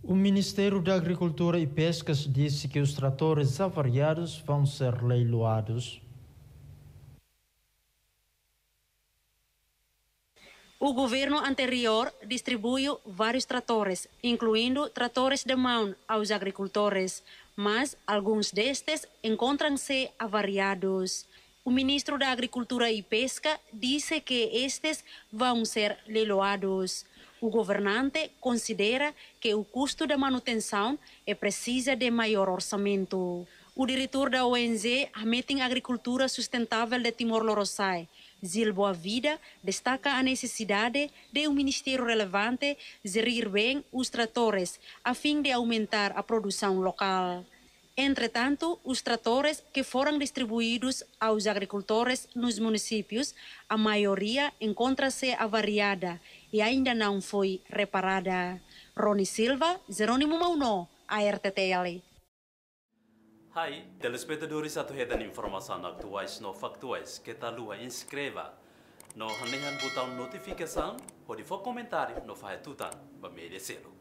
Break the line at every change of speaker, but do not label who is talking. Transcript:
O Ministério da Agricultura e Pescas disse que os tratores avariados vão ser leiloados.
O governo anterior distribuiu vários tratores, incluindo tratores de mão aos agricultores, mas alguns destes encontram-se avariados. O ministro da Agricultura e Pesca disse que estes vão ser leiloados. O governante considera que o custo da manutenção precisa de maior orçamento. O diretor da ONG, a Meeting Agricultura Sustentável de Timor-Leste, Zil Boavida, destaca a necessidade de um ministério relevante gerir bem os tratores, a fim de aumentar a produção local. Entretanto, os tratores que foram distribuídos aos agricultores nos municípios, a maioria encontra-se avariada e ainda não foi reparada. Rony Silva, Jerônimo Mauno, ARTTL.
Hai, telespectadores atuhedan informação atuais no factuais que tal lua inscreva no hanehan botão notificação ou de for comentário no fahetutan ba media selo.